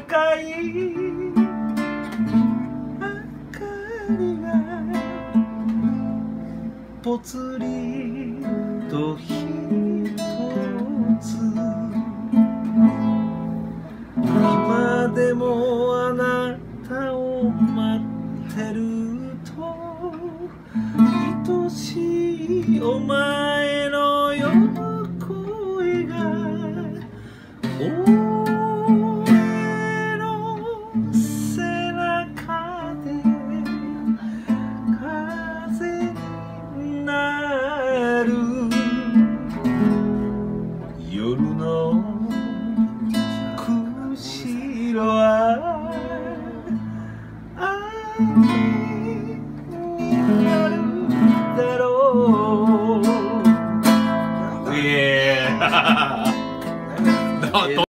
赤い明かりがぽつりとひとつ今でもあなたを待ってると愛しいお前のよ声が俺の背中で風になる夜の釧路は愛になるだろう。